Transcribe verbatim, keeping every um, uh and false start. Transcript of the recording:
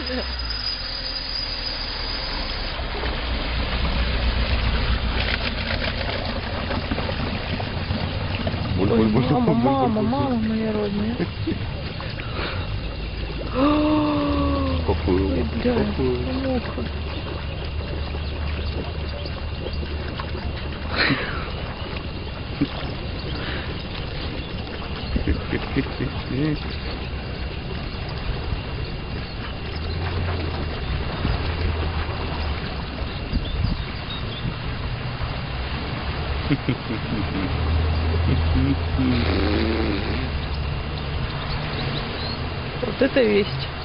Буль, Ой, буль, буль, мама, буль, буль, мама, буль, буль. мама моя родная. Какую? Ой, бля, Какую? муха. Вот это весть.